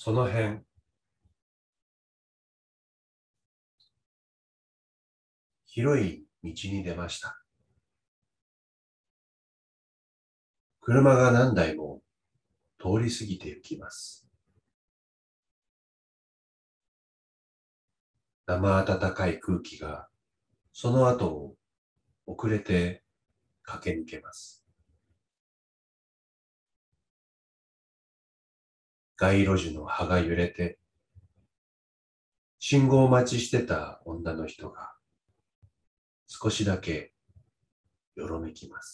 その辺、広い道に出ました。車が何台も通り過ぎて行きます。生暖かい空気がその後を遅れて駆け抜けます。街路樹の葉が揺れて、信号待ちしてた女の人が少しだけよろめきます。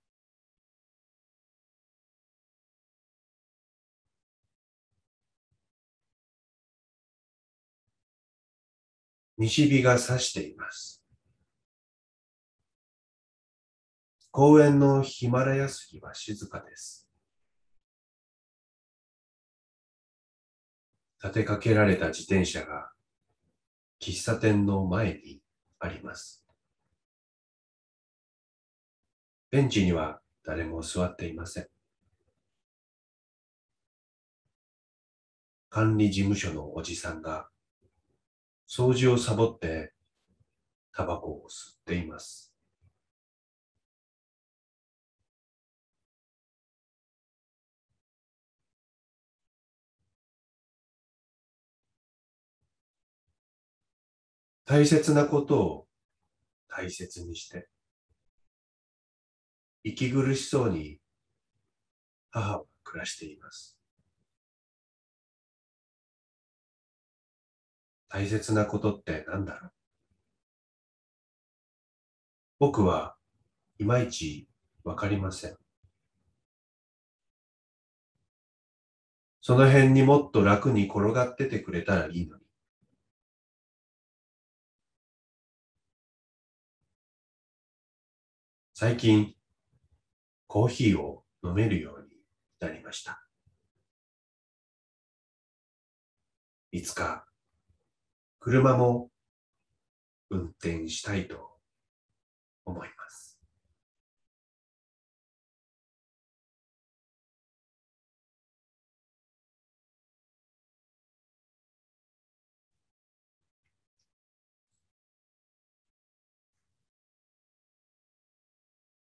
西日が差しています。公園のヒマラヤ杉は静かです。立てかけられた自転車が喫茶店の前にあります。ベンチには誰も座っていません。管理事務所のおじさんが掃除をサボってタバコを吸っています。大切なことを大切にして、息苦しそうに母は暮らしています。大切なことって何だろう。僕はいまいちわかりません。その辺にもっと楽に転がっててくれたらいいのに。最近、コーヒーを飲めるようになりました。いつか、車も運転したいと思います。